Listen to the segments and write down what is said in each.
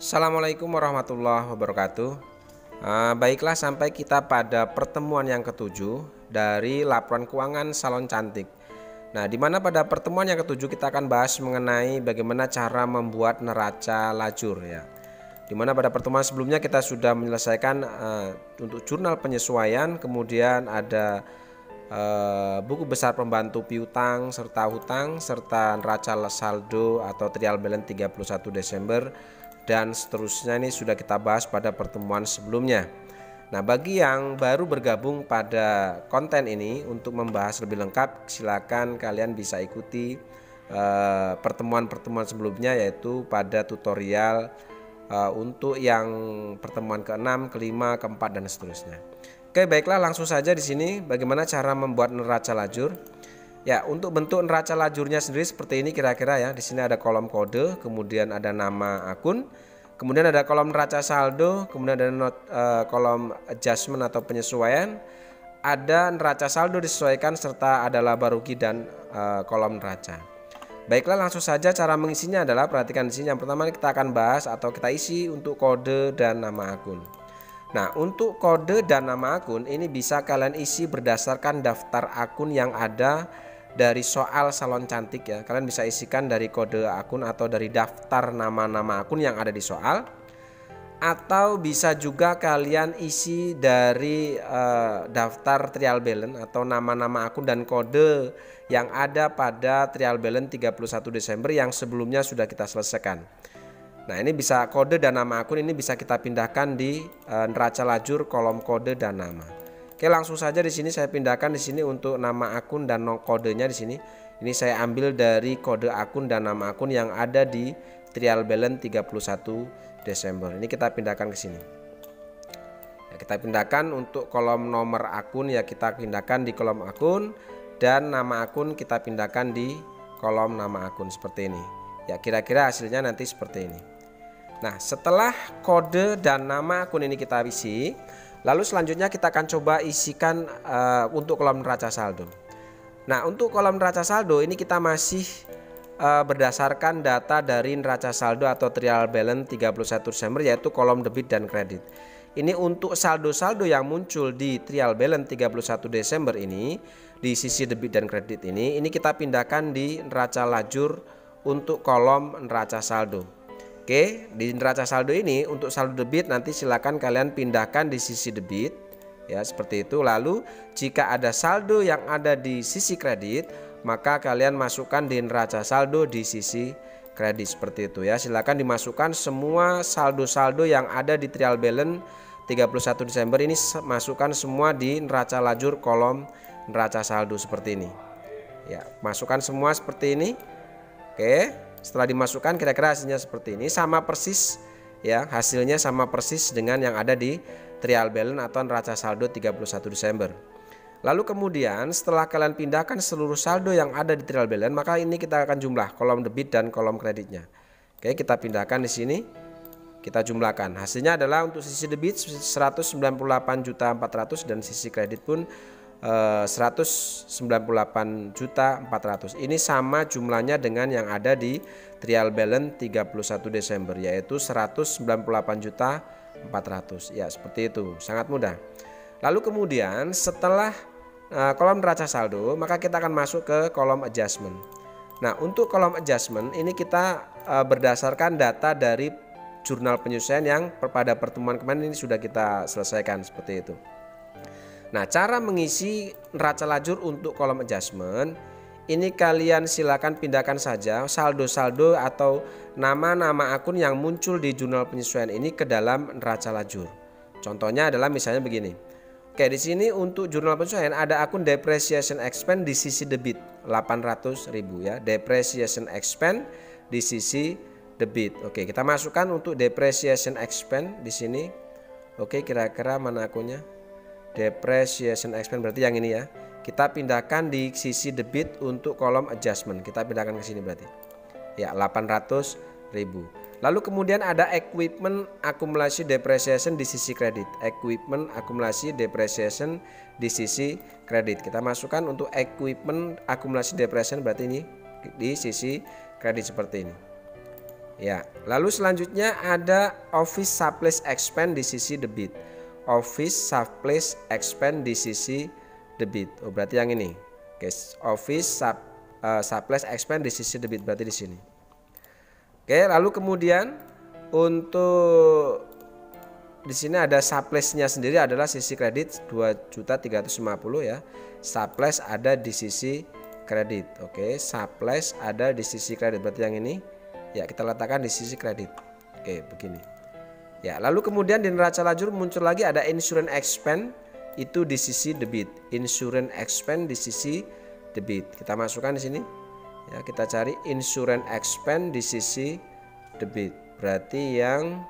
Assalamualaikum warahmatullahi wabarakatuh. Baiklah, sampai kita pada pertemuan yang ketujuh dari laporan keuangan salon cantik. Nah, di mana pada pertemuan yang ketujuh kita akan bahas mengenai bagaimana cara membuat neraca lajur ya. Di mana pada pertemuan sebelumnya kita sudah menyelesaikan untuk jurnal penyesuaian, kemudian ada buku besar pembantu piutang serta hutang serta neraca saldo atau trial balance 31 Desember dan seterusnya. Ini sudah kita bahas pada pertemuan sebelumnya. Nah, bagi yang baru bergabung pada konten ini untuk membahas lebih lengkap, silakan kalian bisa ikuti pertemuan-pertemuan sebelumnya, yaitu pada tutorial untuk yang pertemuan ke-6, ke-5, ke-4 dan seterusnya. Oke, baiklah, langsung saja di sini bagaimana cara membuat neraca lajur. Ya, untuk bentuk neraca lajurnya sendiri seperti ini kira-kira ya. Di sini ada kolom kode, kemudian ada nama akun, kemudian ada kolom neraca saldo, kemudian ada kolom adjustment atau penyesuaian, ada neraca saldo disesuaikan serta ada laba rugi dan kolom neraca. Baiklah, langsung saja cara mengisinya adalah perhatikan di sini. Yang pertama kita akan bahas atau kita isi untuk kode dan nama akun. Nah, untuk kode dan nama akun ini bisa kalian isi berdasarkan daftar akun yang ada dari soal salon cantik ya. Kalian bisa isikan dari kode akun atau dari daftar nama-nama akun yang ada di soal, atau bisa juga kalian isi dari daftar trial balance atau nama-nama akun dan kode yang ada pada trial balance 31 Desember yang sebelumnya sudah kita selesaikan. Nah, ini bisa kode dan nama akun ini bisa kita pindahkan di neraca lajur kolom kode dan nama. Oke, langsung saja di sini saya pindahkan di sini untuk nama akun dan kodenya di sini. Ini saya ambil dari kode akun dan nama akun yang ada di trial balance 31 Desember. Ini kita pindahkan ke sini. Ya, kita pindahkan untuk kolom nomor akun ya, kita pindahkan di kolom akun, dan nama akun kita pindahkan di kolom nama akun seperti ini. Ya, kira-kira hasilnya nanti seperti ini. Nah, setelah kode dan nama akun ini kita isi, lalu selanjutnya kita akan coba isikan untuk kolom neraca saldo. Nah, untuk kolom neraca saldo ini kita masih berdasarkan data dari neraca saldo atau trial balance 31 Desember, yaitu kolom debit dan kredit. Ini untuk saldo-saldo yang muncul di trial balance 31 Desember ini, di sisi debit dan kredit ini kita pindahkan di neraca lajur untuk kolom neraca saldo. Oke, di neraca saldo ini untuk saldo debit nanti silakan kalian pindahkan di sisi debit ya, seperti itu. Lalu jika ada saldo yang ada di sisi kredit, maka kalian masukkan di neraca saldo di sisi kredit seperti itu ya. Silakan dimasukkan semua saldo-saldo yang ada di trial balance 31 Desember ini, masukkan semua di neraca lajur kolom neraca saldo seperti ini. Ya, masukkan semua seperti ini. Oke. Setelah dimasukkan kira-kira hasilnya seperti ini, sama persis ya, hasilnya sama persis dengan yang ada di trial balance atau neraca saldo 31 Desember. Lalu kemudian setelah kalian pindahkan seluruh saldo yang ada di trial balance, maka ini kita akan jumlah kolom debit dan kolom kreditnya. Oke, kita pindahkan di sini. Kita jumlahkan. Hasilnya adalah untuk sisi debit 198.400.000 dan sisi kredit pun 198.400.000. Ini sama jumlahnya dengan yang ada di trial balance 31 Desember, yaitu 198.400.000. Ya, seperti itu. Sangat mudah. Lalu kemudian setelah kolom neraca saldo, maka kita akan masuk ke kolom adjustment. Nah, untuk kolom adjustment ini kita berdasarkan data dari jurnal penyesuaian yang pada pertemuan kemarin ini sudah kita selesaikan seperti itu. Nah, cara mengisi neraca lajur untuk kolom adjustment ini kalian silakan pindahkan saja saldo-saldo atau nama-nama akun yang muncul di jurnal penyesuaian ini ke dalam neraca lajur. Contohnya adalah misalnya begini. Oke, di sini untuk jurnal penyesuaian ada akun depreciation expense di sisi debit 800.000 ya, depreciation expense di sisi debit. Oke, kita masukkan untuk depreciation expense di sini. Oke, kira-kira mana akunnya? Depreciation expense berarti yang ini ya. Kita pindahkan di sisi debit untuk kolom adjustment. Kita pindahkan ke sini berarti. Ya, 800.000. Lalu kemudian ada equipment akumulasi depreciation di sisi kredit. Equipment akumulasi depreciation di sisi kredit. Kita masukkan untuk equipment akumulasi depreciation berarti ini di sisi kredit seperti ini. Ya, lalu selanjutnya ada office supplies expense di sisi debit. Office supplies expense di sisi debit. Oh, berarti yang ini. Oke, office supplies expense di sisi debit berarti di sini. Oke, lalu kemudian untuk di sini ada supplies-nya sendiri adalah sisi kredit 2.350 ya. Supplies ada di sisi kredit. Oke, supplies ada di sisi kredit berarti yang ini. Ya, kita letakkan di sisi kredit. Oke, begini. Ya, lalu kemudian di neraca lajur muncul lagi ada insurance expense itu di sisi debit. Insurance expense di sisi debit. Kita masukkan di sini. Ya, kita cari insurance expense di sisi debit. Berarti yang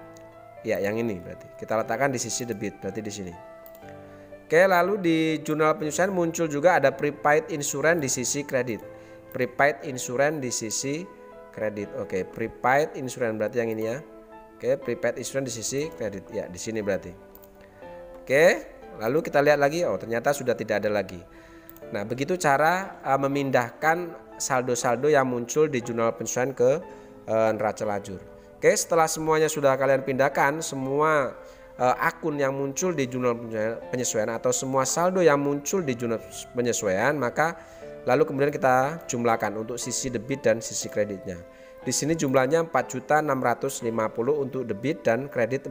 ini berarti. Kita letakkan di sisi debit, berarti di sini. Oke, lalu di jurnal penyesuaian muncul juga ada prepaid insurance di sisi kredit. Prepaid insurance di sisi kredit. Oke, prepaid insurance berarti yang ini ya. Oke, prepaid insurance di sisi kredit. Ya, di sini berarti. Oke, lalu kita lihat lagi. Oh, ternyata sudah tidak ada lagi. Nah, begitu cara memindahkan saldo-saldo yang muncul di jurnal penyesuaian ke neraca lajur. Oke, setelah semuanya sudah kalian pindahkan, semua akun yang muncul di jurnal penyesuaian atau semua saldo yang muncul di jurnal penyesuaian, maka lalu kemudian kita jumlahkan untuk sisi debit dan sisi kreditnya. Di sini jumlahnya 4.650 untuk debit dan kredit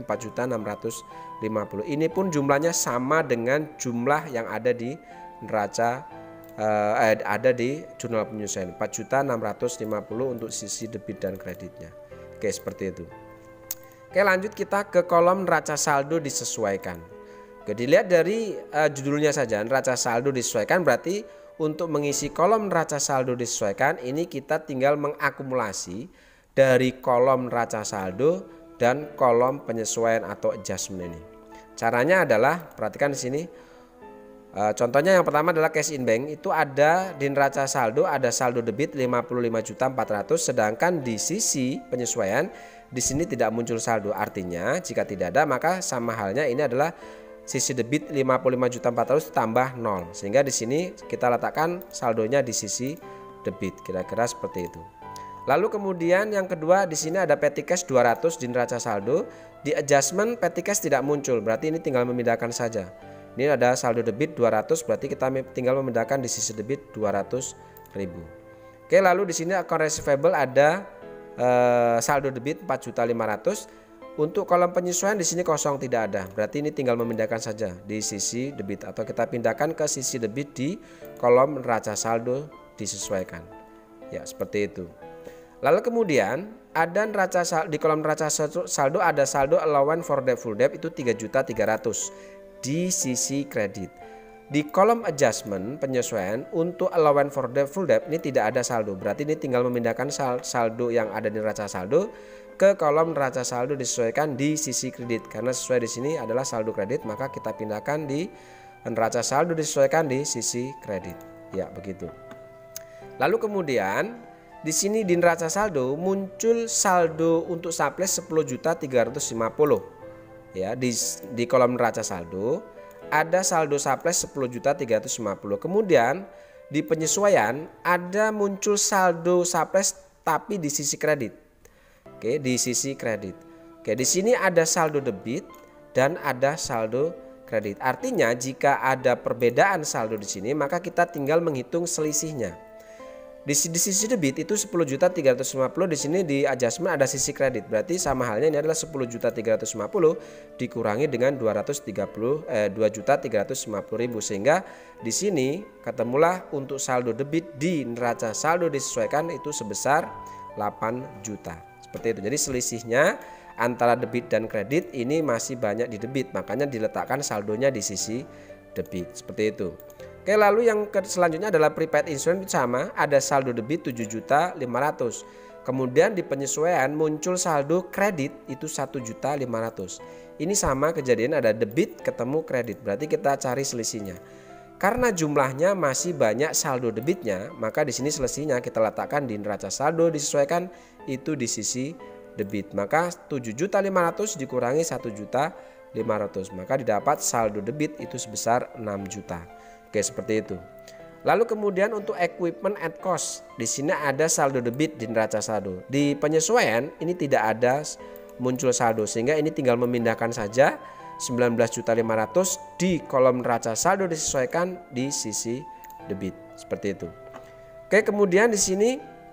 4.650. Ini pun jumlahnya sama dengan jumlah yang ada di neraca ada di jurnal penyesuaian 4.650 untuk sisi debit dan kreditnya. Oke, seperti itu. Oke, lanjut kita ke kolom neraca saldo disesuaikan. Oke, dilihat dari judulnya saja, neraca saldo disesuaikan berarti untuk mengisi kolom neraca saldo disesuaikan ini kita tinggal mengakumulasi dari kolom neraca saldo dan kolom penyesuaian atau adjustment ini. Caranya adalah perhatikan di sini. Contohnya yang pertama adalah cash in bank, itu ada di neraca saldo ada saldo debit 55.400, sedangkan di sisi penyesuaian di sini tidak muncul saldo. Artinya jika tidak ada maka sama halnya ini adalah sisi debit 55.400 tambah 0, sehingga di sini kita letakkan saldonya di sisi debit, kira-kira seperti itu. Lalu kemudian yang kedua di sini ada petty cash 200 di neraca saldo, di adjustment petty cash tidak muncul, berarti ini tinggal memindahkan saja. Ini ada saldo debit 200, berarti kita tinggal memindahkan di sisi debit 200.000. Oke, lalu di sini account receivable ada saldo debit 4.500.000. Untuk kolom penyesuaian di sini kosong, tidak ada. Berarti ini tinggal memindahkan saja di sisi debit atau kita pindahkan ke sisi debit di kolom neraca saldo disesuaikan. Ya, seperti itu. Lalu kemudian ada neraca saldo, di kolom neraca saldo ada saldo allowance for debt full debt itu 3.300.000 di sisi kredit. Di kolom adjustment penyesuaian untuk allowance for debt full debt ini tidak ada saldo. Berarti ini tinggal memindahkan saldo yang ada di neraca saldo ke kolom neraca saldo disesuaikan di sisi kredit, karena sesuai di sini adalah saldo kredit, maka kita pindahkan di neraca saldo disesuaikan di sisi kredit. Ya, begitu. Lalu kemudian di sini di neraca saldo muncul saldo untuk supplies 10.350. Ya, di kolom neraca saldo ada saldo supplies 10.350. Kemudian di penyesuaian ada muncul saldo supplies tapi di sisi kredit. Oke, di sisi kredit. Oke, di sini ada saldo debit dan ada saldo kredit. Artinya jika ada perbedaan saldo di sini, maka kita tinggal menghitung selisihnya. Di sisi debit itu 10.350, di sini di adjustment ada sisi kredit. Berarti sama halnya ini adalah 10.350 dikurangi dengan 2.350.000 sehingga di sini ketemulah untuk saldo debit di neraca saldo disesuaikan itu sebesar 8 juta. Seperti itu. Jadi selisihnya antara debit dan kredit ini masih banyak di debit, makanya diletakkan saldonya di sisi debit. Seperti itu. Oke, lalu yang selanjutnya adalah prepaid insurance, sama, ada saldo debit 7.500.000. Kemudian di penyesuaian muncul saldo kredit itu 1.500.000. Ini sama kejadian, ada debit ketemu kredit, berarti kita cari selisihnya. Karena jumlahnya masih banyak saldo debitnya, maka di sini selisihnya kita letakkan di neraca saldo disesuaikan itu di sisi debit. Maka 7.500.000 dikurangi 1.500.000, maka didapat saldo debit itu sebesar 6 juta. Oke, seperti itu. Lalu kemudian untuk equipment at cost, di sini ada saldo debit di neraca saldo. Di penyesuaian ini tidak ada muncul saldo, sehingga ini tinggal memindahkan saja 19.500.000 di kolom neraca saldo disesuaikan di sisi debit, seperti itu. Oke, kemudian di sini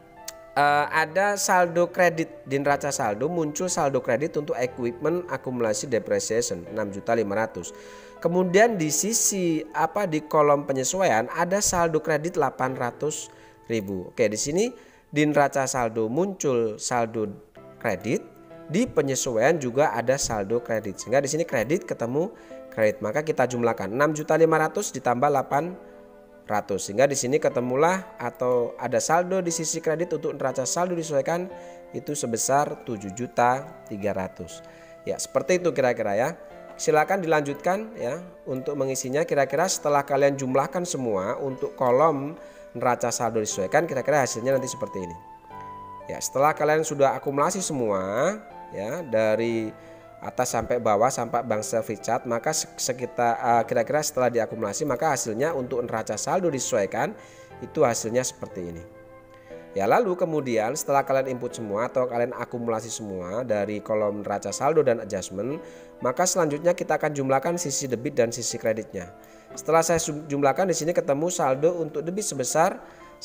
ada saldo kredit di neraca saldo, muncul saldo kredit untuk equipment akumulasi depreciation 6.500.000. Kemudian di sisi di kolom penyesuaian ada saldo kredit 800.000. Oke, di sini di neraca saldo muncul saldo kredit, di penyesuaian juga ada saldo kredit. Sehingga di sini kredit ketemu kredit, maka kita jumlahkan 6.500.000 ditambah 800, sehingga di sini ketemulah atau ada saldo di sisi kredit untuk neraca saldo disesuaikan itu sebesar 7.300.000. Ya, seperti itu kira-kira ya. Silakan dilanjutkan ya untuk mengisinya. Kira-kira setelah kalian jumlahkan semua untuk kolom neraca saldo disesuaikan, kira-kira hasilnya nanti seperti ini. Ya, setelah kalian sudah akumulasi semua ya dari atas sampai bawah sampai bank service charge, maka kira-kira setelah diakumulasi maka hasilnya untuk neraca saldo disesuaikan itu hasilnya seperti ini. Ya, lalu kemudian setelah kalian input semua atau kalian akumulasi semua dari kolom neraca saldo dan adjustment, maka selanjutnya kita akan jumlahkan sisi debit dan sisi kreditnya. Setelah saya jumlahkan, di sini ketemu saldo untuk debit sebesar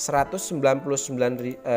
199.200.000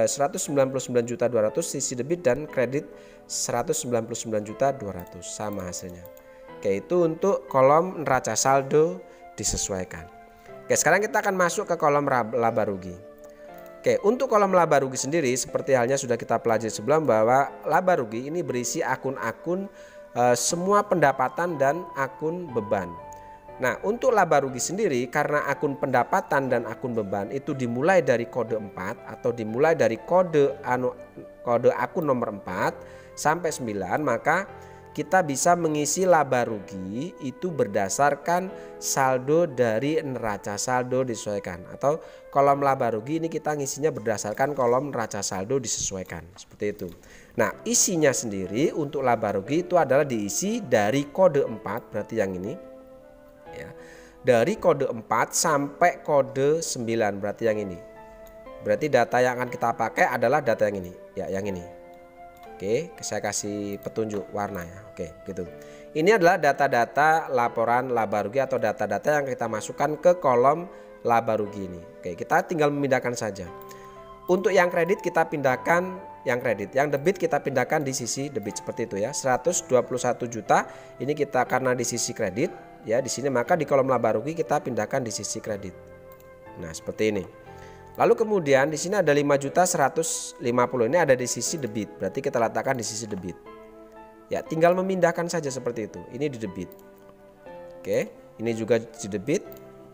sisi debit, dan kredit 199.200.000 sama hasilnya. Oke, itu untuk kolom neraca saldo disesuaikan. Oke, sekarang kita akan masuk ke kolom laba rugi. Oke, untuk kolom laba rugi sendiri seperti halnya sudah kita pelajari sebelum, bahwa laba rugi ini berisi akun-akun semua pendapatan dan akun beban. Nah, untuk laba rugi sendiri karena akun pendapatan dan akun beban itu dimulai dari kode 4 atau dimulai dari kode akun nomor 4 sampai 9, maka kita bisa mengisi laba rugi itu berdasarkan saldo dari neraca saldo disesuaikan, atau kolom laba rugi ini kita ngisinya berdasarkan kolom neraca saldo disesuaikan, seperti itu. Nah, isinya sendiri untuk laba rugi itu adalah diisi dari kode 4, berarti yang ini ya. Dari kode 4 sampai kode 9, berarti yang ini. Berarti data yang akan kita pakai adalah data yang ini, ya, yang ini. Oke, saya kasih petunjuk warna ya. Oke, gitu. Ini adalah data-data laporan laba rugi atau data-data yang kita masukkan ke kolom laba rugi ini. Oke, kita tinggal memindahkan saja. Untuk yang kredit kita pindahkan yang kredit, yang debit kita pindahkan di sisi debit, seperti itu ya. 121 juta ini kita karena di sisi kredit ya di sini, maka di kolom laba rugi kita pindahkan di sisi kredit. Nah, seperti ini. Lalu kemudian di sini ada 5.150.000 ini ada di sisi debit, berarti kita letakkan di sisi debit. Ya, tinggal memindahkan saja seperti itu. Ini di debit. Oke, ini juga di debit.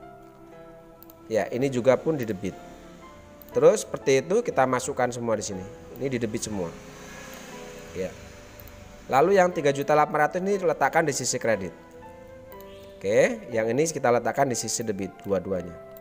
Ya, ini juga pun di debit. Terus seperti itu kita masukkan semua di sini. Ini di debit semua. Ya. Lalu yang 3.800.000 ini letakkan di sisi kredit. Oke, yang ini kita letakkan di sisi debit dua-duanya.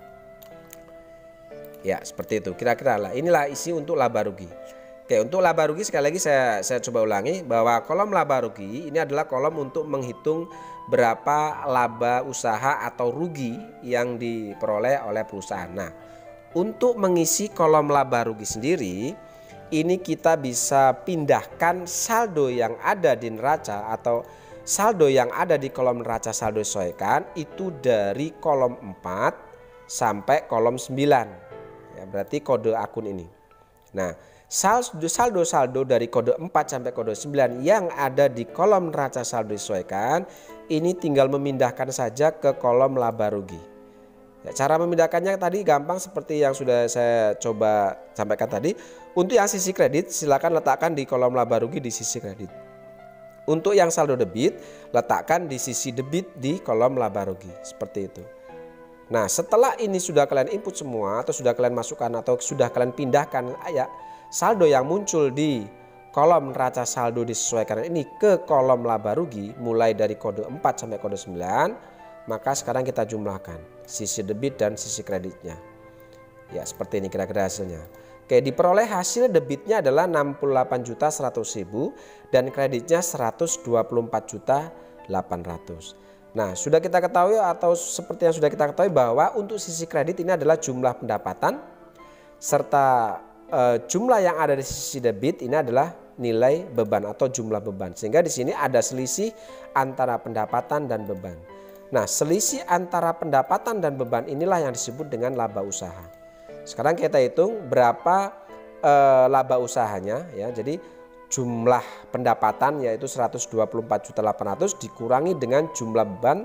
Ya, seperti itu kira-kira lah. Inilah isi untuk laba rugi. Oke, untuk laba rugi sekali lagi saya coba ulangi bahwa kolom laba rugi ini adalah kolom untuk menghitung berapa laba usaha atau rugi yang diperoleh oleh perusahaan. Nah, untuk mengisi kolom laba rugi sendiri ini kita bisa pindahkan saldo yang ada di neraca atau saldo yang ada di kolom neraca saldo disesuaikan itu dari kolom 4 sampai kolom 9. Ya, berarti kode akun ini. Nah, saldo dari kode 4 sampai kode 9 yang ada di kolom neraca saldo disesuaikan ini tinggal memindahkan saja ke kolom laba rugi. Ya, cara memindahkannya tadi gampang seperti yang sudah saya coba sampaikan tadi. Untuk yang sisi kredit silakan letakkan di kolom laba rugi di sisi kredit. Untuk yang saldo debit letakkan di sisi debit di kolom laba rugi, seperti itu. Nah, setelah ini sudah kalian input semua atau sudah kalian masukkan atau sudah kalian pindahkan ya saldo yang muncul di kolom neraca saldo disesuaikan ini ke kolom laba rugi mulai dari kode 4 sampai kode 9, maka sekarang kita jumlahkan sisi debit dan sisi kreditnya. Ya, seperti ini kira-kira hasilnya. Oke, diperoleh hasil debitnya adalah 68.100.000 dan kreditnya 124.800.000. Nah, sudah kita ketahui atau seperti yang sudah kita ketahui bahwa untuk sisi kredit ini adalah jumlah pendapatan serta jumlah yang ada di sisi debit ini adalah nilai beban atau jumlah beban. Sehingga di sini ada selisih antara pendapatan dan beban. Nah, selisih antara pendapatan dan beban inilah yang disebut dengan laba usaha. Sekarang kita hitung berapa laba usahanya ya. Jadi jumlah pendapatan yaitu 124.800.000 dikurangi dengan jumlah beban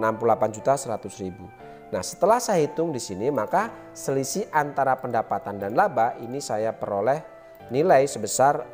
68.100.000. Nah, setelah saya hitung di sini maka selisih antara pendapatan dan laba ini saya peroleh nilai sebesar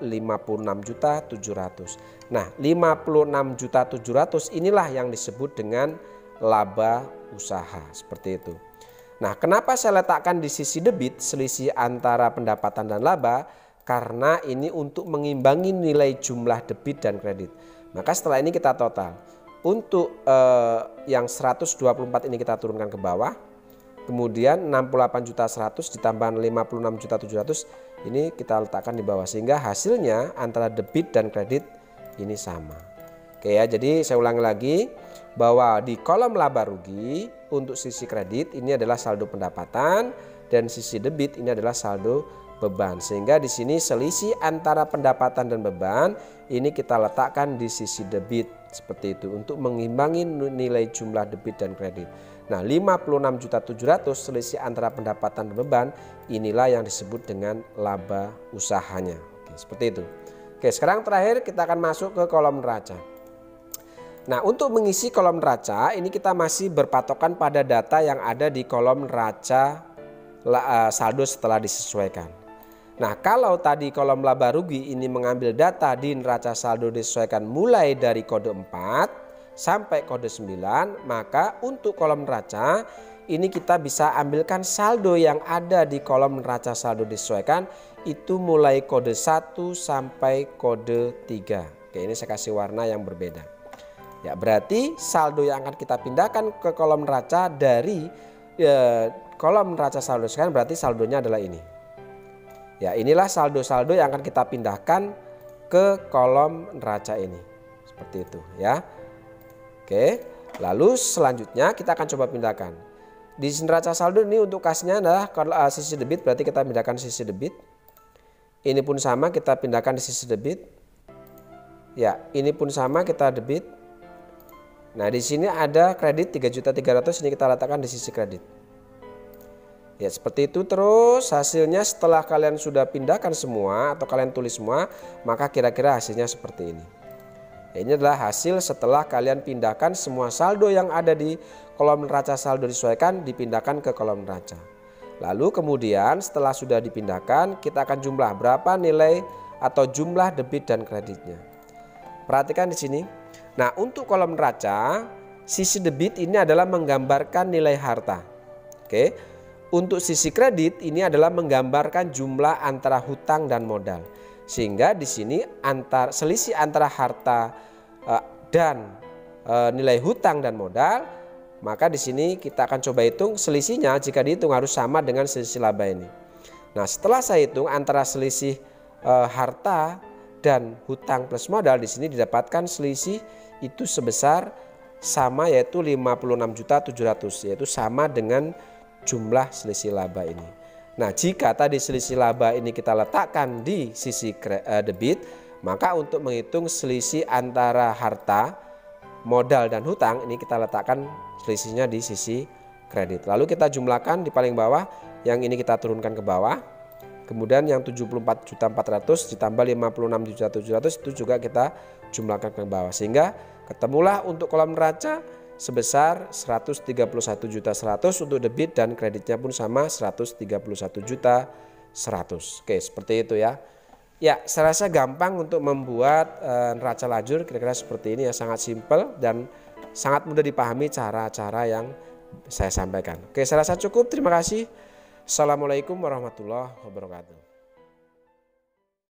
56.700.000. Nah, 56.700.000 inilah yang disebut dengan laba usaha seperti itu. Nah, kenapa saya letakkan di sisi debit selisih antara pendapatan dan laba? Karena ini untuk mengimbangi nilai jumlah debit dan kredit. Maka setelah ini kita total. Untuk yang 124 ini kita turunkan ke bawah. Kemudian 68.100.000 ditambah 56.700.000 ini kita letakkan di bawah. Sehingga hasilnya antara debit dan kredit ini sama. Oke ya, jadi saya ulangi lagi bahwa di kolom laba rugi untuk sisi kredit ini adalah saldo pendapatan dan sisi debit ini adalah saldo beban. Sehingga di sini selisih antara pendapatan dan beban ini kita letakkan di sisi debit seperti itu untuk mengimbangi nilai jumlah debit dan kredit. Nah, 56.700.000 selisih antara pendapatan dan beban inilah yang disebut dengan laba usahanya. Oke, seperti itu. Oke, sekarang terakhir kita akan masuk ke kolom neraca. Nah, untuk mengisi kolom neraca ini kita masih berpatokan pada data yang ada di kolom neraca saldo setelah disesuaikan. Nah, kalau tadi kolom laba rugi ini mengambil data di neraca saldo disesuaikan mulai dari kode 4 sampai kode 9, maka untuk kolom neraca ini kita bisa ambilkan saldo yang ada di kolom neraca saldo disesuaikan itu mulai kode 1 sampai kode 3. Oke, ini saya kasih warna yang berbeda. Ya, berarti saldo yang akan kita pindahkan ke kolom neraca dari kolom neraca saldo disesuaikan berarti saldonya adalah ini. Ya, inilah saldo-saldo yang akan kita pindahkan ke kolom neraca ini. Seperti itu ya. Oke, lalu selanjutnya kita akan coba pindahkan. Di neraca saldo ini untuk kasnya adalah sisi debit, berarti kita pindahkan sisi debit. Ini pun sama, kita pindahkan di sisi debit. Ya, ini pun sama, kita debit. Nah, di sini ada kredit 3.300.000, ini kita letakkan di sisi kredit. Ya, seperti itu terus hasilnya setelah kalian sudah pindahkan semua atau kalian tulis semua, maka kira-kira hasilnya seperti ini. Ya, ini adalah hasil setelah kalian pindahkan semua saldo yang ada di kolom neraca saldo disesuaikan dipindahkan ke kolom neraca. Lalu kemudian setelah sudah dipindahkan kita akan jumlah berapa nilai atau jumlah debit dan kreditnya. Perhatikan di sini. Nah, untuk kolom neraca sisi debit ini adalah menggambarkan nilai harta. Oke. Untuk sisi kredit ini adalah menggambarkan jumlah antara hutang dan modal. Sehingga di sini selisih antara harta dan nilai hutang dan modal, maka di sini kita akan coba hitung selisihnya. Jika dihitung harus sama dengan selisih laba ini. Nah, setelah saya hitung antara selisih harta dan hutang plus modal, di sini didapatkan selisih itu sebesar sama yaitu 56.700.000, yaitu sama dengan jumlah selisih laba ini. Nah, jika tadi selisih laba ini kita letakkan di sisi debit, maka untuk menghitung selisih antara harta, modal dan hutang ini kita letakkan selisihnya di sisi kredit. Lalu kita jumlahkan di paling bawah, yang ini kita turunkan ke bawah. Kemudian yang 74.400 ditambah 56.700 itu juga kita jumlahkan ke bawah. Sehingga ketemulah untuk kolom neraca sebesar 131.100.000 untuk debit dan kreditnya pun sama 131.100.000. Oke, seperti itu ya. Ya, saya rasa gampang untuk membuat neraca lajur kira-kira seperti ini ya, sangat simpel dan sangat mudah dipahami cara-cara yang saya sampaikan. Oke, saya rasa cukup. Terima kasih. Assalamualaikum warahmatullahi wabarakatuh.